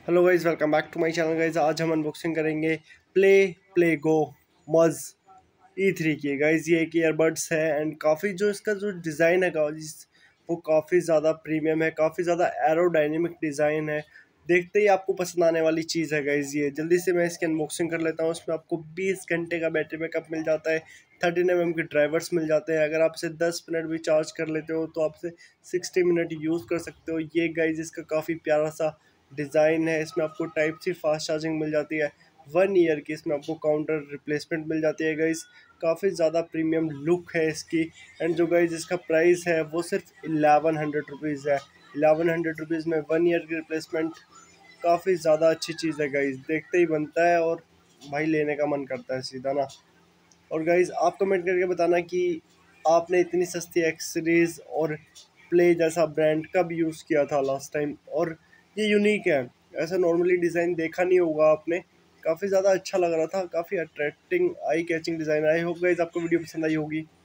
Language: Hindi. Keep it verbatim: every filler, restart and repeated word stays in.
Hello guys, welcome back to my channel guys. आज हम अनबॉक्सिंग करेंगे play play go mods E three की। गाइज ये एक ईयरबड्स है एंड काफ़ी जो इसका जो डिज़ाइन है गाइज वो काफ़ी ज़्यादा प्रीमियम है, काफ़ी ज़्यादा एरोडायनेमिक डिज़ाइन है। देखते ही आपको पसंद आने वाली चीज़ है गाइज। ये जल्दी से मैं इसकी अनबॉक्सिंग कर लेता हूँ। इसमें आपको बीस घंटे का बैटरी बैकअप मिल जाता है, थर्टीन एम एम के ड्राइवर्स मिल जाते हैं। अगर आपसे दस मिनट भी चार्ज कर लेते हो तो आपसे सिक्सटी मिनट यूज़ कर सकते हो। ये गाइज इसका काफ़ी प्यारा सा डिज़ाइन है। इसमें आपको टाइप सी फास्ट चार्जिंग मिल जाती है, वन ईयर की इसमें आपको काउंटर रिप्लेसमेंट मिल जाती है गाइस। काफ़ी ज़्यादा प्रीमियम लुक है इसकी। एंड जो गाइस इसका प्राइस है वो सिर्फ इलेवन हंड्रेड रुपीज़ है। इलेवन हंड्रेड रुपीज़ में वन ईयर की रिप्लेसमेंट काफ़ी ज़्यादा अच्छी चीज़ है गाइस। देखते ही बनता है और भाई लेने का मन करता है सीधा ना। और गाइस आप कमेंट करके बताना कि आपने इतनी सस्ती एक्सेसरीज और प्ले जैसा ब्रांड कब यूज़ किया था लास्ट टाइम। और ये यूनिक है, ऐसा नॉर्मली डिज़ाइन देखा नहीं होगा आपने। काफ़ी ज़्यादा अच्छा लग रहा था, काफ़ी attracting eye catching design. I hope guys आपको वीडियो पसंद आई होगी।